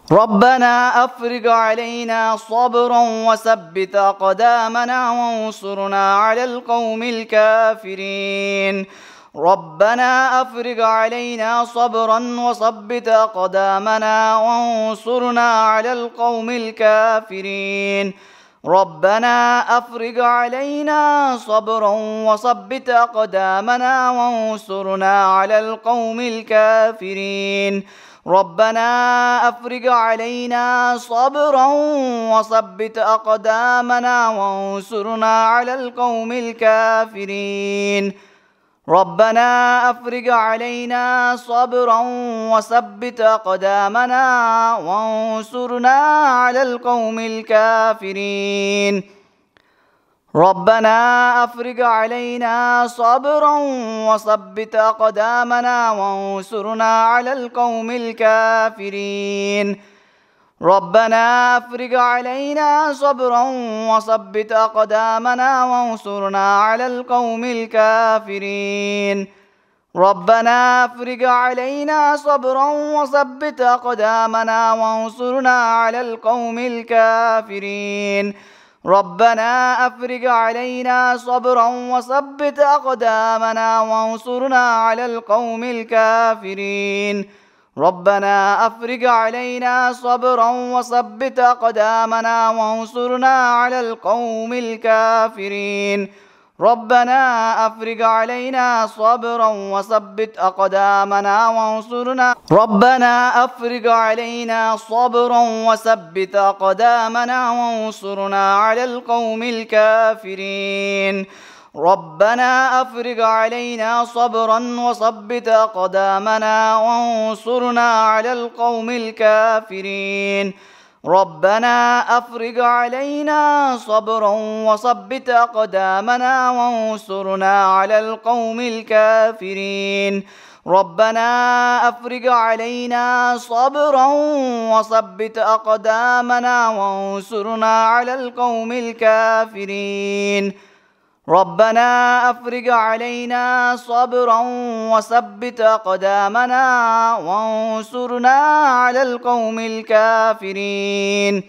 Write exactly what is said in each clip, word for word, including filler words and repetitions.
ربنا أفرغ علينا صبرا وثبت أقدامنا وانصرنا على القوم الكافرين. ربنا أفرغ علينا صبرا وثبت أقدامنا وانصرنا على القوم الكافرين. ربنا أفرغ علينا صبرا وثبت أقدامنا وانصرنا على القوم الكافرين. ربنا أفرغ علينا صبرا وثبت أقدامنا وانصرنا على القوم الكافرين. ربنا أفرغ علينا صبرا وثبت أقدامنا وانصرنا على القوم الكافرين. ربنا أفرغ علينا صبرا وثبت أقدامنا وانصرنا على القوم الكافرين. ربنا أفرغ علينا صبرا وثبت أقدامنا وانصرنا على القوم الكافرين. ربنا أفرغ علينا صبرا وثبت أقدامنا وانصرنا على القوم الكافرين. ربنا أفرغ علينا صبرا وثبت أقدامنا وانصرنا على القوم الكافرين. ربنا أفرغ علينا صبرا وثبت أقدامنا وانصرنا على القوم الكافرين. ربنا أفرغ علينا صبرا وثبت أقدامنا وانصرنا ربنا أفرغ علينا صبرا وثبت أقدامنا وانصرنا على القوم الكافرين. ربنا أفرغ علينا صبرا وثبت أقدامنا وانصرنا على القوم الكافرين. ربنا أفرغ علينا صبرا وثبت أقدامنا وانصرنا على القوم الكافرين. ربنا أفرغ علينا صبرا وثبت أقدامنا وانصرنا على القوم الكافرين. ربنا أفرغ علينا صبرا وثبت أقدامنا وانصرنا على القوم الكافرين.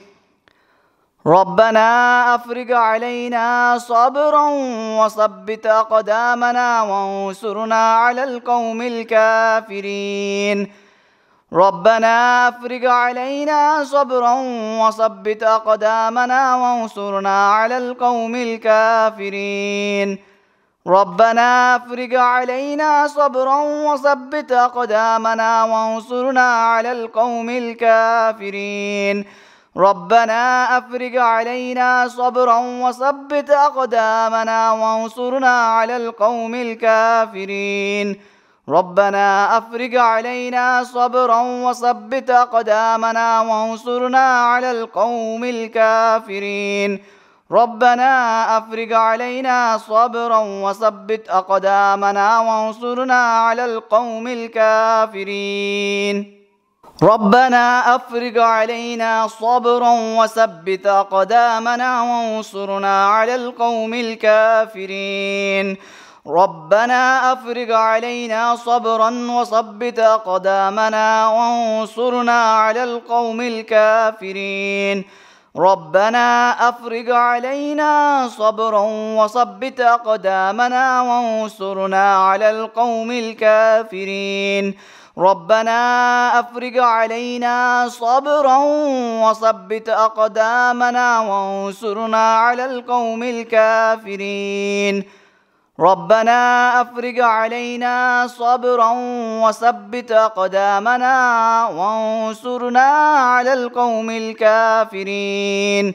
ربنا أفرغ علينا صبرا وثبت أقدامنا وانصرنا على القوم الكافرين. ربنا أفرغ علينا صبرا وثبت أقدامنا وانصرنا على القوم الكافرين. ربنا أفرغ علينا صبرا وثبت أقدامنا وانصرنا على القوم الكافرين. ربنا أفرغ علينا صبرا وثبت أقدامنا وانصرنا على القوم الكافرين. ربنا أفرغ علينا صبرا وثبت أقدامنا وانصرنا على القوم الكافرين. ربنا أفرغ علينا صبرا وثبت أقدامنا وانصرنا على القوم الكافرين. ربنا أفرغ علينا صبرا وثبت أقدامنا وانصرنا على القوم الكافرين. ربنا أفرغ علينا صبرا وثبت أقدامنا وانصرنا على القوم الكافرين. ربنا أفرغ علينا صبرا وثبت أقدامنا وانصرنا على القوم الكافرين. ربنا أفرغ علينا صبرا وثبت أقدامنا وانصرنا على القوم الكافرين. ربنا أفرغ علينا صبرا وثبت أقدامنا وانصرنا على القوم الكافرين.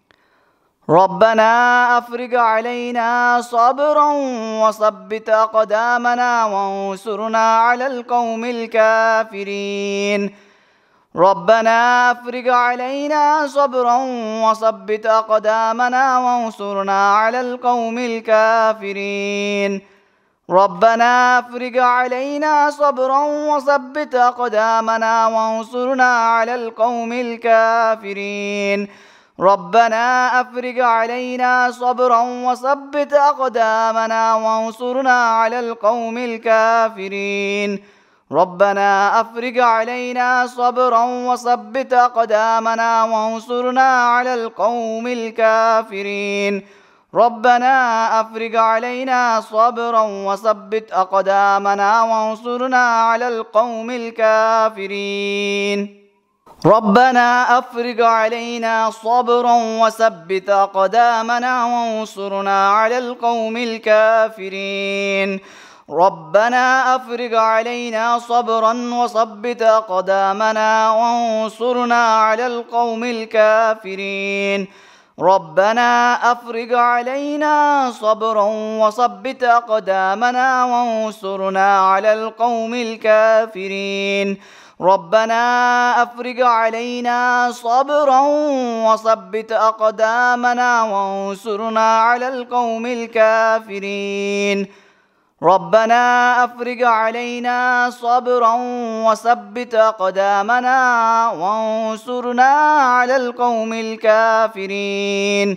ربنا أفرغ علينا صبرا وثبت أقدامنا وانصرنا على القوم الكافرين. ربنا أفرغ علينا صبرا وثبت أقدامنا وانصرنا على القوم الكافرين. ربنا أفرغ علينا صبرا وثبت أقدامنا وانصرنا على القوم الكافرين. ربنا أفرغ علينا صبرا وثبت أقدامنا وانصرنا على القوم الكافرين. ربنا أفرج علينا صبرا وثبت أقدامنا وانصرنا على القوم الكافرين ربنا أفرج علينا صبرا وثبت أقدامنا وانصرنا على القوم الكافرين ربنا أفرج علينا صبرا وثبت أقدامنا وانصرنا على القوم الكافرين ربنا أفرج علينا صبرا وثبت أقدامنا وانصرنا على القوم الكافرين ربنا أفرج علينا صبرا وثبت أقدامنا وانصرنا على القوم الكافرين ربنا أفرج علينا صبرا وثبت أقدامنا وانصرنا على القوم الكافرين ربنا أفرج علينا صبرا وثبت أقدامنا وانصرنا على القوم الكافرين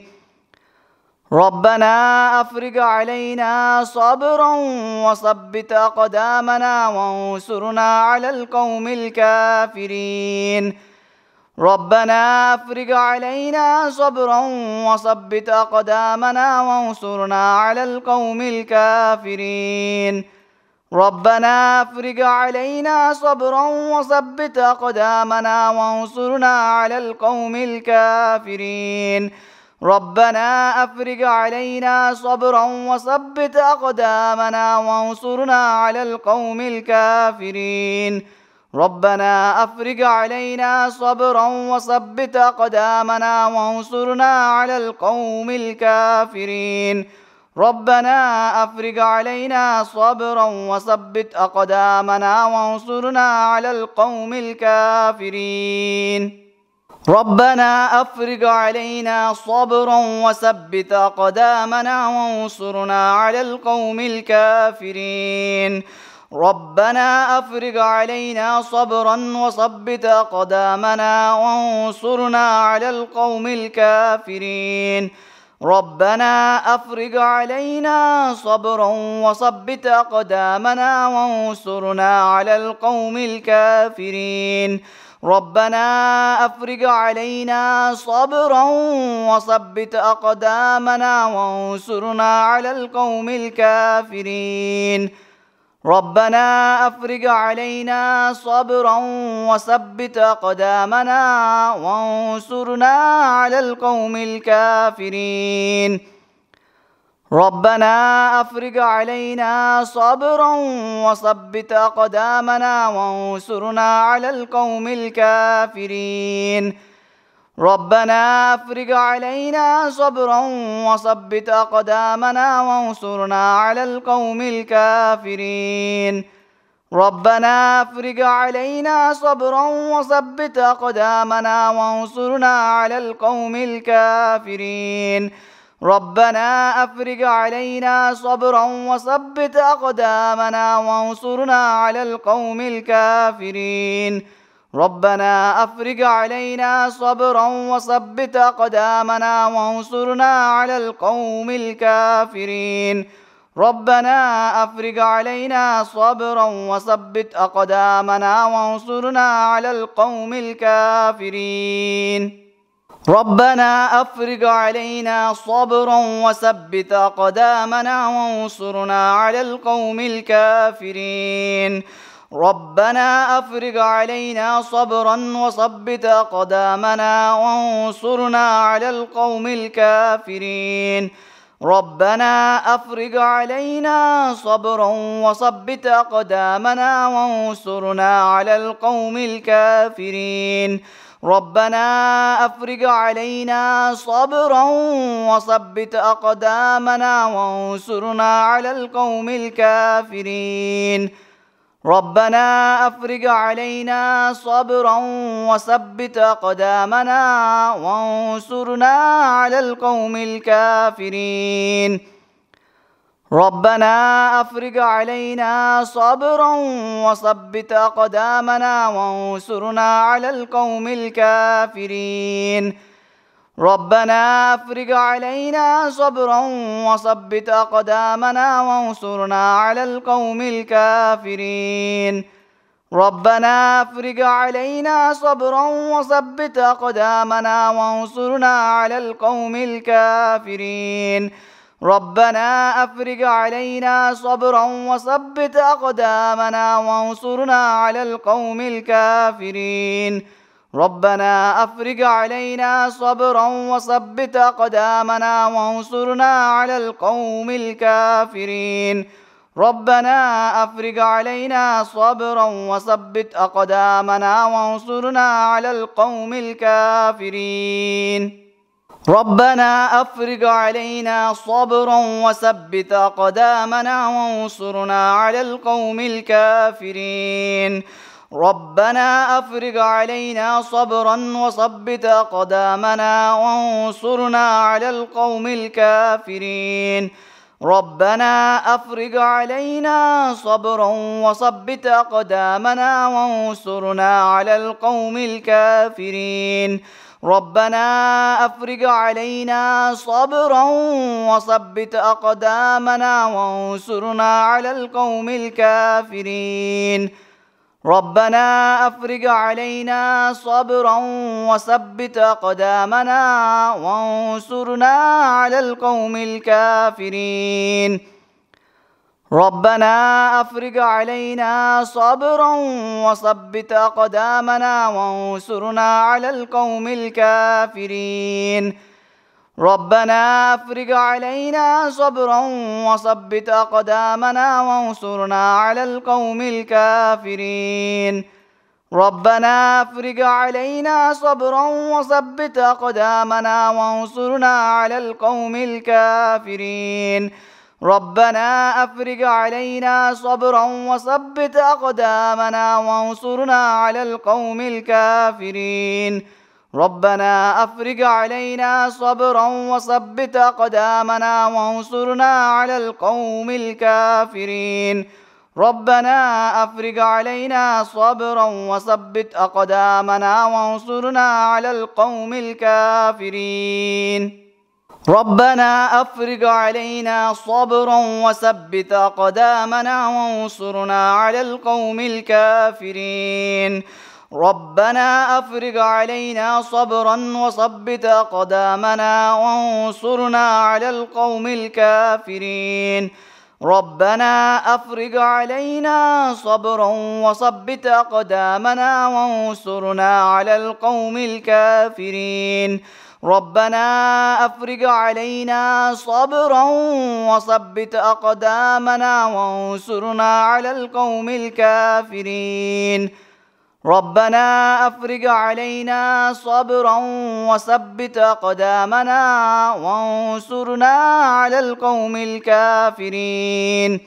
ربنا أفرج علينا صبرا وثبت أقدامنا وانصرنا على القوم الكافرين ربنا أفرج علينا صبرا وثبت أقدامنا وانصرنا على القوم الكافرين ربنا أفرج علينا صبرا وثبت أقدامنا وانصرنا على القوم الكافرين ربنا أفرج علينا صبرا وثبت أقدامنا وانصرنا على القوم الكافرين ربنا أفرج علينا صبرا وثبت أقدامنا وانصرنا على القوم الكافرين ربنا أفرج علينا صبرا وثبت أقدامنا وانصرنا على القوم الكافرين ربنا أفرج علينا صبرا وثبت أقدامنا وانصرنا على القوم الكافرين ربنا أفرج علينا صبرا وثبت أقدامنا وانصرنا على القوم الكافرين ربنا أفرج علينا صبرا وثبت أقدامنا وانصرنا على القوم الكافرين ربنا أفرج علينا صبرا وثبت أقدامنا وانصرنا على القوم الكافرين ربنا أفرج علينا صبرا وثبت أقدامنا وانصرنا على القوم الكافرين ربنا أفرج علينا صبرا وثبت أقدامنا وانصرنا على القوم الكافرين ربنا أفرج علينا صبرا وثبت أقدامنا وانصرنا على القوم الكافرين ربنا أفرج علينا صبرا وثبت أقدامنا وانصرنا على القوم الكافرين ربنا أفرج علينا صبرا وثبت أقدامنا وانصرنا على القوم الكافرين ربنا أفرج علينا صبرا وثبت أقدامنا وانصرنا على القوم الكافرين ربنا أفرج علينا صبرا وثبت أقدامنا وانصرنا على القوم الكافرين ربنا أفرج علينا صبرا وثبت أقدامنا وانصرنا على القوم الكافرين ربنا أفرج علينا صبرا وثبت أقدامنا وانصرنا على القوم الكافرين ربنا أفرج علينا صبرا وثبت أقدامنا وانصرنا على القوم الكافرين ربنا أفرج علينا صبرا وثبت أقدامنا وانصرنا على القوم الكافرين ربنا أفرج علينا صبرا وثبت أقدامنا وانصرنا على القوم الكافرين ربنا أفرج علينا صبرا وثبت أقدامنا وانصرنا على القوم الكافرين ربنا أفرج علينا صبرا وثبت أقدامنا وانصرنا على القوم الكافرين ربنا افرج علينا صبرا وثبت أقدامنا وانصرنا على القوم الكافرين. ربنا افرج علينا صبرا وثبت أقدامنا وانصرنا على القوم الكافرين. ربنا افرج علينا صبرا وثبت أقدامنا وانصرنا على القوم الكافرين. ربنا افرج علينا صبرا وثبت أقدامنا وانصرنا على القوم الكافرين. ربنا افرج علينا صبرا وثبت أقدامنا وانصرنا على القوم الكافرين. ربنا افرج علينا صبرا وثبت أقدامنا وانصرنا على القوم الكافرين. ربنا افرج علينا صبرا وثبت أقدامنا وانصرنا على القوم الكافرين. ربنا افرج علينا صبرا وثبت أقدامنا وانصرنا على القوم الكافرين. ربنا افرج علينا صبرا وثبت أقدامنا وانصرنا على القوم الكافرين. ربنا افرج علينا صبرا وثبت أقدامنا وانصرنا على القوم الكافرين. ربنا افرج علينا صبرا وثبت أقدامنا وانصرنا على القوم الكافرين. ربنا افرج علينا صبرا وثبت أقدامنا وانصرنا على القوم الكافرين. ربنا افرج علينا صبرا وثبت أقدامنا وانصرنا على القوم الكافرين. ربنا افرج علينا صبرا وثبت أقدامنا وانصرنا على القوم الكافرين. ربنا افرج علينا صبرا وثبت أقدامنا وانصرنا على القوم الكافرين. ربنا افرج علينا صبرا وثبت أقدامنا وانصرنا على القوم الكافرين. ربنا افرج علينا صبرا وثبت أقدامنا وانصرنا على القوم الكافرين. ربنا افرج علينا صبرا وثبت أقدامنا وانصرنا على القوم الكافرين. ربنا افرج علينا صبرا وثبت أقدامنا وانصرنا على القوم الكافرين. ربنا افرج علينا صبرا وثبت أقدامنا وانصرنا على القوم الكافرين.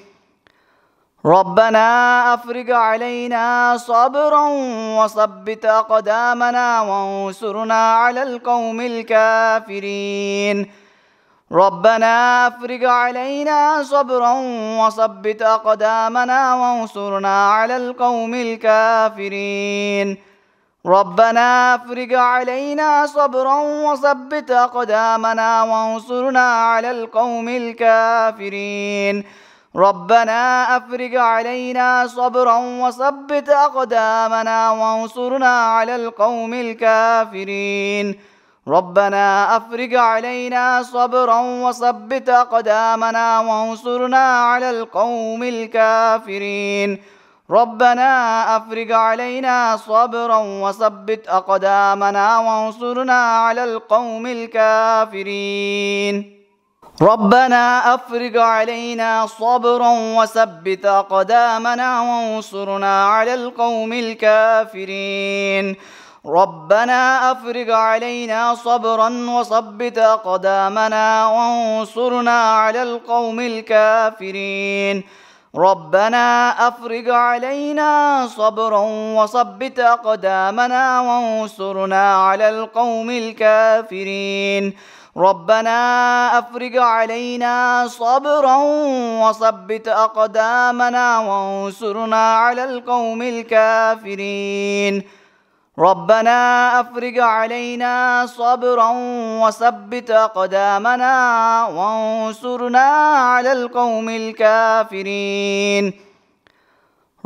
ربنا افرج علينا صبرا وثبت أقدامنا وانصرنا على القوم الكافرين. ربنا افرج علينا صبرا وثبت أقدامنا وانصرنا على القوم الكافرين. ربنا افرج علينا صبرا وثبت أقدامنا وانصرنا على القوم الكافرين. ربنا افرج علينا صبرا وثبت أقدامنا وانصرنا على القوم الكافرين. ربنا افرج علينا صبرا وثبت أقدامنا وانصرنا على القوم الكافرين. ربنا افرج علينا صبرا وثبت أقدامنا وانصرنا على القوم الكافرين. ربنا افرج علينا صبرا وثبت أقدامنا وانصرنا على القوم الكافرين. ربنا افرج علينا صبرا وثبت أقدامنا وانصرنا على القوم الكافرين. ربنا افرج علينا صبرا وثبت أقدامنا وانصرنا على القوم الكافرين. ربنا افرج علينا صبرا وثبت أقدامنا وانصرنا على القوم الكافرين. ربنا افرج علينا صبرا وثبت أقدامنا وانصرنا على القوم الكافرين.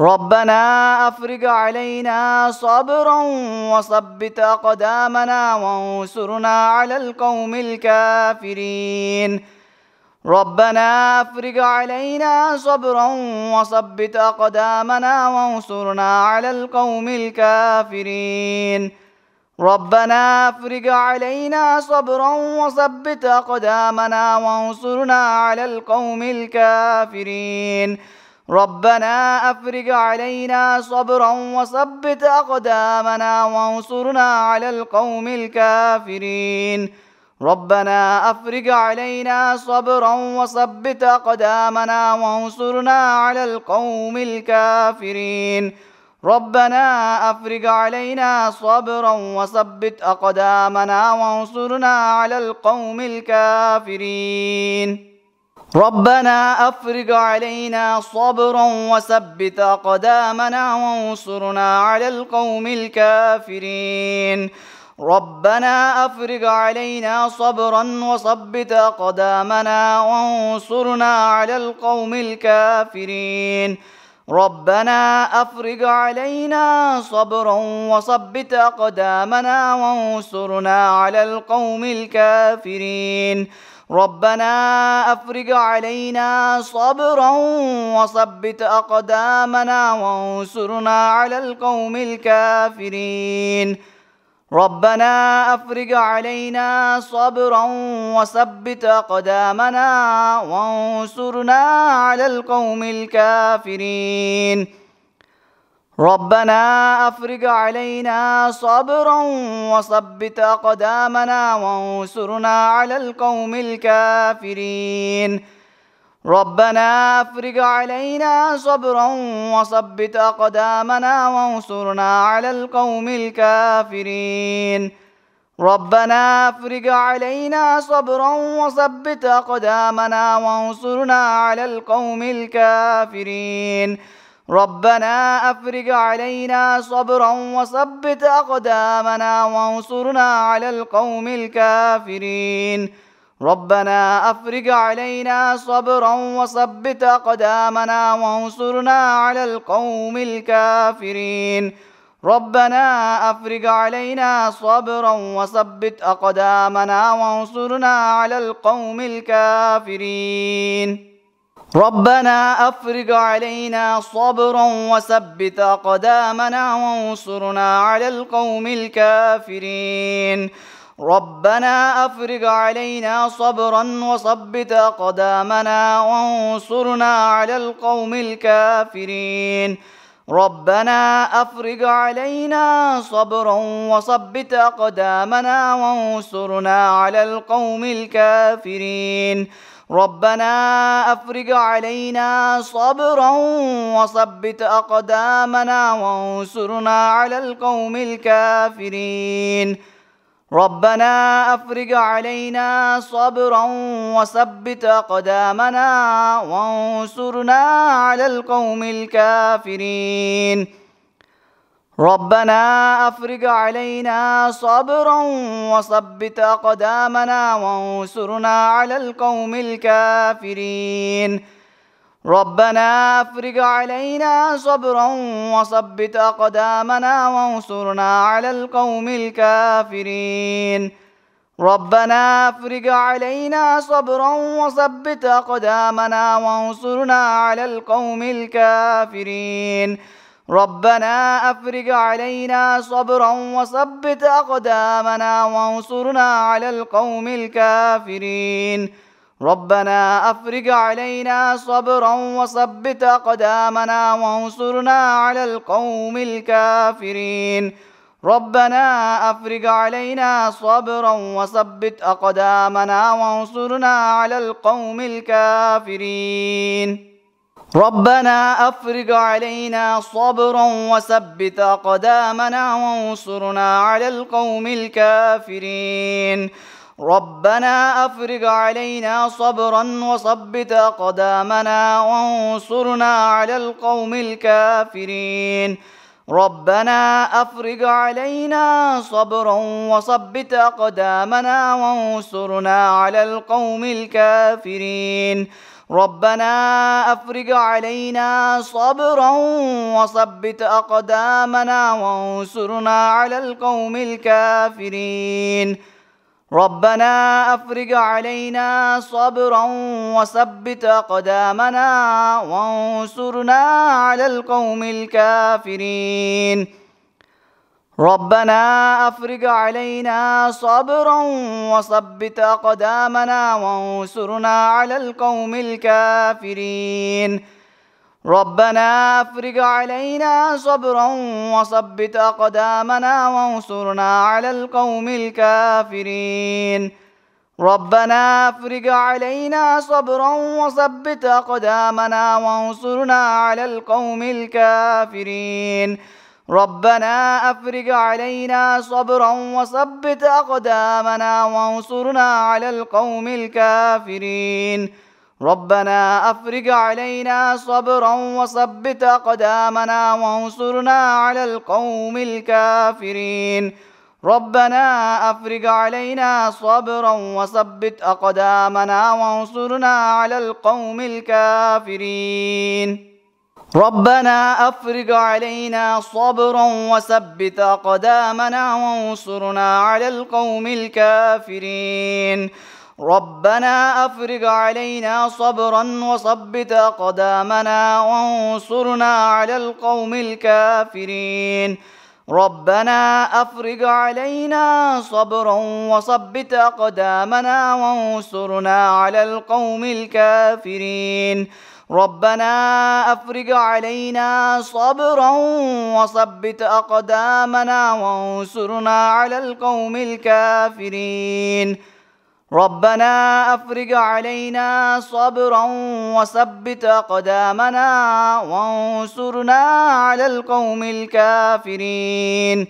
ربنا أفرغ علينا صبرا وثبت أقدامنا وانصرنا على القوم الكافرين ربنا أفرغ علينا صبرا وثبت أقدامنا وانصرنا على القوم الكافرين ربنا أفرغ علينا صبرا وثبت أقدامنا وانصرنا على القوم الكافرين ربنا أفرغ علينا صبرا وثبت أقدامنا وانصرنا على القوم الكافرين ربنا أفرغ علينا صبرا وثبت أقدامنا وانصرنا على القوم الكافرين ربنا أفرغ علينا صبرا وثبت أقدامنا وانصرنا على القوم الكافرين ربنا أفرغ علينا صبرا وثبت أقدامنا وانصرنا على القوم الكافرين ربنا أفرغ علينا صبرا وثبت أقدامنا وانصرنا على القوم الكافرين ربنا أفرغ علينا صبرا وثبت أقدامنا وانصرنا على القوم الكافرين ربنا أفرغ علينا صبرا وثبت أقدامنا وانصرنا على القوم الكافرين ربنا أفرغ علينا صبرا وثبت أقدامنا وانصرنا على القوم الكافرين ربنا أفرغ علينا صبرا وثبت أقدامنا وانصرنا على القوم الكافرين ربنا أفرغ علينا صبرا وثبت أقدامنا وانصرنا على القوم الكافرين ربنا أفرغ علينا صبرا وثبت أقدامنا وانصرنا على القوم الكافرين ربنا أفرغ علينا صبرا وثبت أقدامنا وانصرنا على القوم الكافرين ربنا أفرغ علينا صبرا وثبت أقدامنا وانصرنا على القوم الكافرين ربنا أفرغ علينا صبرا وثبت أقدامنا وانصرنا على القوم الكافرين ربنا أفرغ علينا صبرا وثبت أقدامنا وانصرنا على القوم الكافرين ربنا أفرغ علينا صبرا وثبت أقدامنا وانصرنا على القوم الكافرين ربنا أفرغ علينا صبرا وثبت أقدامنا وانصرنا على القوم الكافرين ربنا أفرغ علينا صبرا وثبت أقدامنا وانصرنا على القوم الكافرين ربنا أفرغ علينا صبرا وثبت أقدامنا وانصرنا على القوم الكافرين ربنا أفرغ علينا صبرا وثبت أقدامنا وانصرنا على القوم الكافرين ربنا أفرغ علينا صبرا وثبت أقدامنا وانصرنا على القوم الكافرين ربنا أفرغ علينا صبرا وثبت أقدامنا وانصرنا على القوم الكافرين ربنا أفرغ علينا صبرا وثبت أقدامنا وانصرنا على القوم الكافرين ربنا أفرغ علينا صبرا وثبت أقدامنا وانصرنا على القوم الكافرين ربنا أفرغ علينا صبرا وثبت أقدامنا وانصرنا على القوم الكافرين ربنا أفرغ علينا صبرا وثبت أقدامنا وانصرنا على القوم الكافرين ربنا أفرغ علينا صبرا وثبت أقدامنا وانصرنا على القوم الكافرين ربنا أفرغ علينا صبرا وثبت أقدامنا وانصرنا على القوم الكافرين ربنا أفرج علينا صبرا وثبت أقدامنا وانصرنا على القوم الكافرين ربنا أفرج علينا صبرا وثبت أقدامنا وانصرنا على القوم الكافرين ربنا أفرج علينا صبرا وثبت أقدامنا وانصرنا على القوم الكافرين ربنا أفرج علينا صبرا وثبت أقدامنا وانصرنا على القوم الكافرين ربنا أفرج علينا صبرا وثبت أقدامنا وانصرنا على القوم الكافرين ربنا أفرج علينا صبرا وثبت أقدامنا وانصرنا على القوم الكافرين ربنا أفرج علينا صبرا وثبت أقدامنا وانصرنا على القوم الكافرين ربنا أفرج علينا صبرا وثبت أقدامنا وانصرنا على القوم الكافرين ربنا أفرج علينا صبرا وثبت أقدامنا وانصرنا على القوم الكافرين ربنا أفرج علينا صبرا وثبت أقدامنا وانصرنا على القوم الكافرين ربنا أفرج علينا صبرا وثبت أقدامنا وانصرنا على القوم الكافرين ربنا أفرج علينا صبرا وثبت أقدامنا وانصرنا على القوم الكافرين ربنا أفرج علينا صبرا وثبت أقدامنا وانصرنا على القوم الكافرين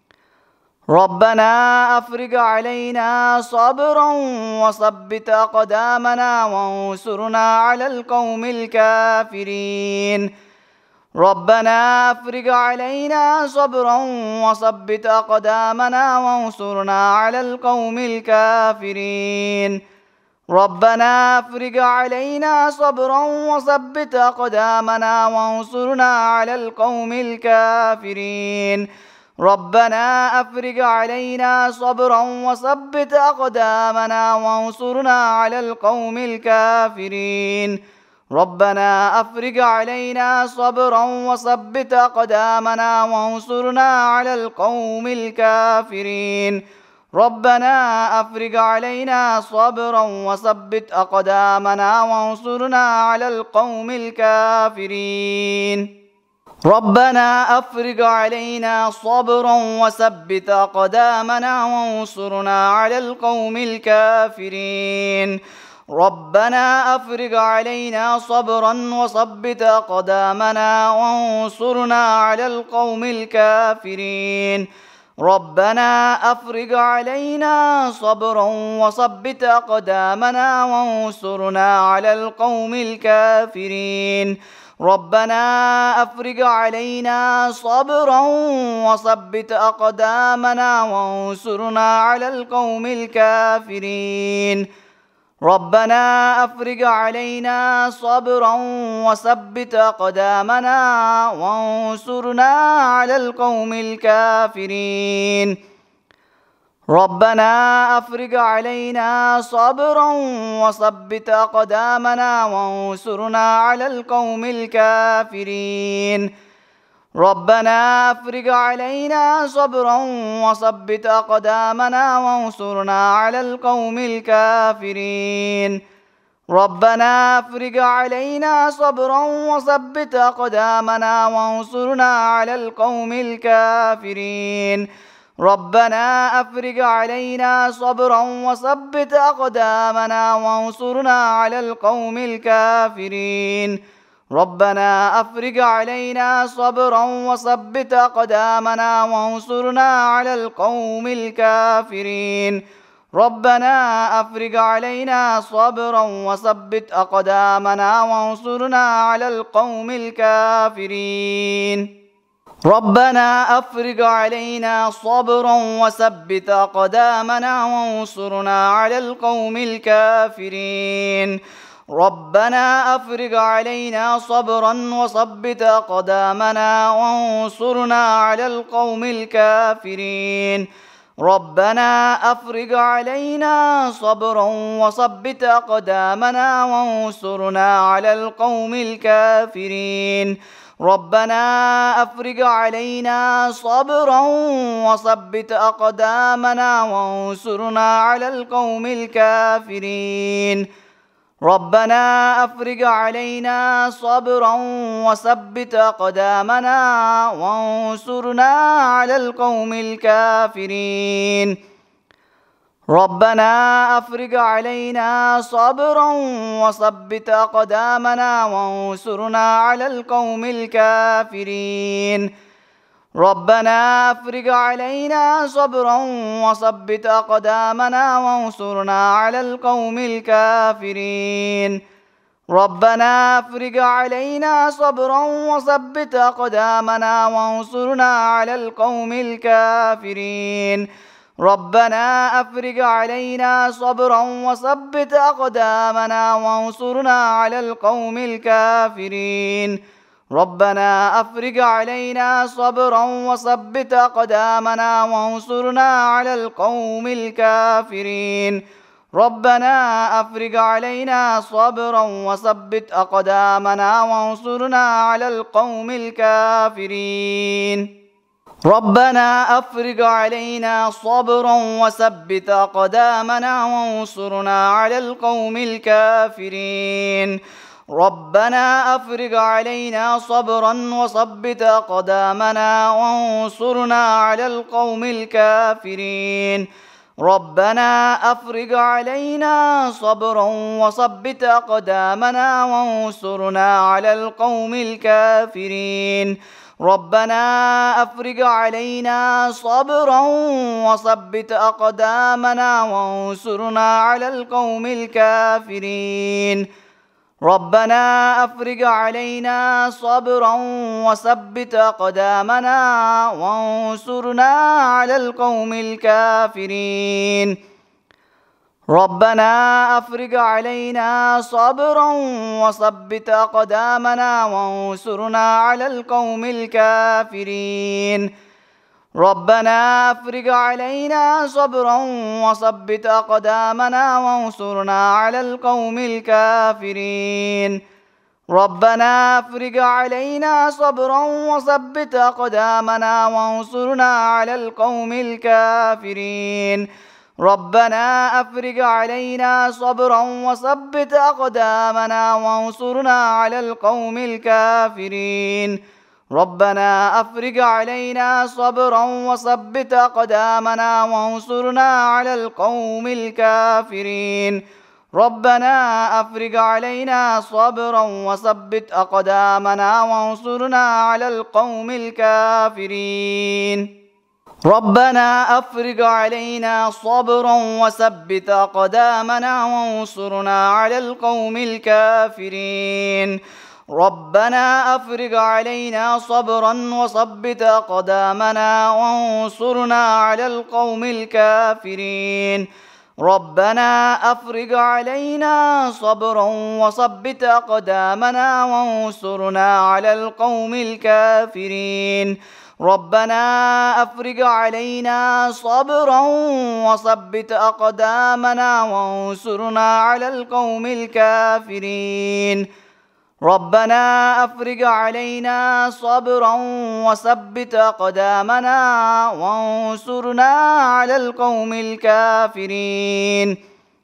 ربنا أفرج علينا صبرا وثبت أقدامنا وانصرنا على القوم الكافرين ربنا أفرج علينا صبرا وثبت أقدامنا وانصرنا على القوم الكافرين ربنا أفرج علينا صبرا وثبت أقدامنا وانصرنا على القوم الكافرين ربنا أفرج علينا صبرا وثبت أقدامنا وانصرنا على القوم الكافرين ربنا أفرج علينا صبرا وثبت أقدامنا وانصرنا على القوم الكافرين ربنا أفرج علينا صبرا وثبت أقدامنا وانصرنا على القوم الكافرين ربنا أفرج علينا صبرا وثبت أقدامنا وانصرنا على القوم الكافرين ربنا أفرج علينا صبرا وثبت أقدامنا وانصرنا على القوم الكافرين ربنا أفرج علينا صبرا وثبت أقدامنا وانصرنا على القوم الكافرين ربنا أفرج علينا صبرا وثبت أقدامنا وانصرنا على القوم الكافرين ربنا أفرج علينا صبرا وثبت أقدامنا وانصرنا على القوم الكافرين ربنا أفرج علينا صبرا وثبت أقدامنا وانصرنا على القوم الكافرين ربنا أفرج علينا صبرا وثبت أقدامنا وانصرنا على القوم الكافرين ربنا أفرج علينا صبرا وثبت أقدامنا وانصرنا على القوم الكافرين ربنا أفرج علينا صبرا وثبت أقدامنا وانصرنا على القوم الكافرين ربنا أفرج علينا صبرا وثبت أقدامنا وانصرنا على القوم الكافرين ربنا أفرج علينا صبرا وثبت أقدامنا وانصرنا على القوم الكافرين ربنا أفرج علينا صبرا وثبت أقدامنا وانصرنا على القوم الكافرين ربنا أفرغ علينا صبرا وثبت أقدامنا وانصرنا على القوم الكافرين ربنا أفرغ علينا صبرا وثبت أقدامنا وانصرنا على القوم الكافرين ربنا أفرغ علينا صبرا وثبت أقدامنا وانصرنا على القوم الكافرين ربنا أفرغ علينا صبرا وثبت أقدامنا وانصرنا على القوم الكافرين ربنا أفرغ علينا صبرا وثبت أقدامنا وانصرنا على القوم الكافرين ربنا أفرغ علينا صبرا وثبت أقدامنا وانصرنا على القوم الكافرين ربنا أفرغ علينا صبرا وثبت أقدامنا وانصرنا على القوم الكافرين ربنا أفرغ علينا صبرا وثبت أقدامنا وانصرنا على القوم الكافرين ربنا أفرغ علينا صبرا وثبت أقدامنا وانصرنا على القوم الكافرين ربنا أفرغ علينا صبرا وثبت أقدامنا وانصرنا على القوم الكافرين ربنا أفرغ علينا صبرا وثبت أقدامنا وانصرنا على القوم الكافرين ربنا أفرغ علينا صبرا وثبت أقدامنا وانصرنا على القوم الكافرين ربنا أفرغ علينا صبرا وثبت أقدامنا وانصرنا على القوم الكافرين ربنا أفرغ علينا صبرا وثبت أقدامنا وانصرنا على القوم الكافرين ربنا أفرغ علينا صبرا وثبت أقدامنا وانصرنا على القوم الكافرين ربنا أفرغ علينا صبرا وثبت أقدامنا وانصرنا على القوم الكافرين ربنا أفرغ علينا صبرا وثبت أقدامنا وانصرنا على القوم الكافرين ربنا أفرغ علينا صبرا وثبت أقدامنا وانصرنا على القوم الكافرين ربنا أفرغ علينا صبرا وثبت أقدامنا وانصرنا على القوم الكافرين ربنا أفرغ علينا صبرا وثبت أقدامنا وانصرنا على القوم الكافرين ربنا أفرغ علينا صبرا وثبت أقدامنا وانصرنا على القوم الكافرين ربنا أفرغ علينا صبرا وثبت أقدامنا وانصرنا على القوم الكافرين ربنا أفرغ علينا صبرا وثبت أقدامنا وانصرنا على القوم الكافرين ربنا أفرغ علينا صبرا وثبت أقدامنا وانصرنا على القوم الكافرين ربنا أفرغ علينا صبرا وثبت أقدامنا وانصرنا على القوم الكافرين ربنا أفرغ علينا صبرا وثبت أقدامنا وانصرنا على القوم الكافرين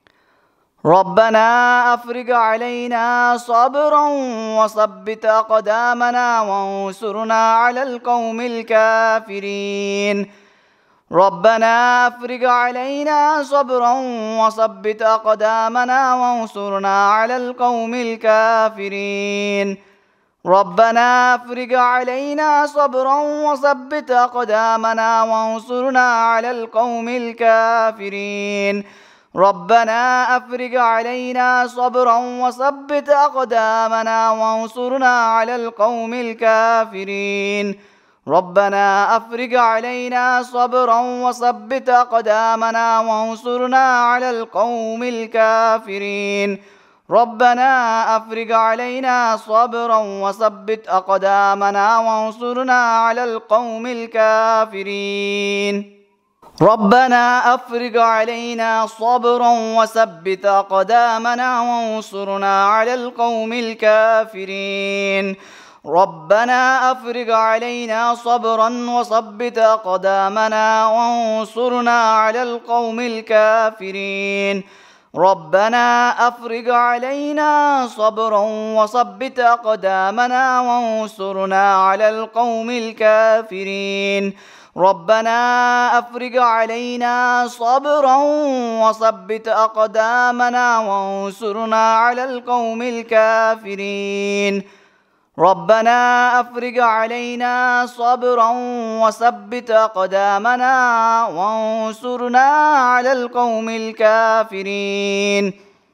ربنا أفرغ علينا صبرا وثبت أقدامنا وانصرنا على القوم الكافرين ربنا أفرغ علينا صبرا وثبت أقدامنا وانصرنا على القوم الكافرين ربنا أفرغ علينا صبرا وثبت أقدامنا وانصرنا على القوم الكافرين ربنا أفرغ علينا صبرا وثبت أقدامنا وانصرنا على القوم الكافرين ربنا أفرغ علينا صبرا وثبت أقدامنا وانصرنا على القوم الكافرين ربنا أفرغ علينا صبرا وثبت أقدامنا وانصرنا على القوم الكافرين ربنا أفرغ علينا صبرا وثبت أقدامنا وانصرنا على القوم الكافرين ربنا أفرغ علينا صبرا وثبت أقدامنا وانصرنا على القوم الكافرين ربنا أفرغ علينا صبرا وثبت أقدامنا وانصرنا على القوم الكافرين ربنا أفرغ علينا صبرا وثبت أقدامنا وانصرنا على القوم الكافرين ربنا أفرغ علينا صبرا وثبت أقدامنا وانصرنا على القوم الكافرين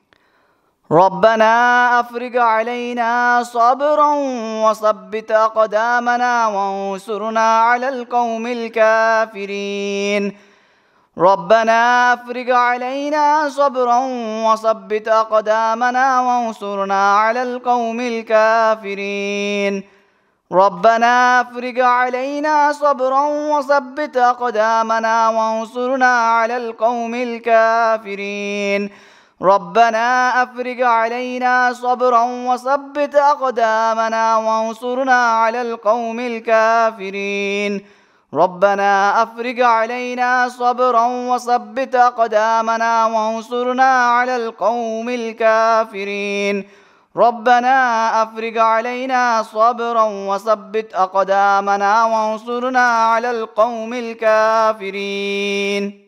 ربنا أفرغ علينا صبرا وثبت أقدامنا وانصرنا على القوم الكافرين ربنا أفرغ علينا صبرا وثبت أقدامنا وانصرنا على القوم الكافرين ربنا أفرغ علينا صبرا وثبت أقدامنا وانصرنا على القوم الكافرين ربنا أفرغ علينا صبرا وثبت أقدامنا وانصرنا على القوم الكافرين ربنا أفرغ علينا صبرا وثبت أقدامنا وانصرنا على القوم الكافرين ربنا أفرغ علينا صبرا وثبت أقدامنا وانصرنا على القوم الكافرين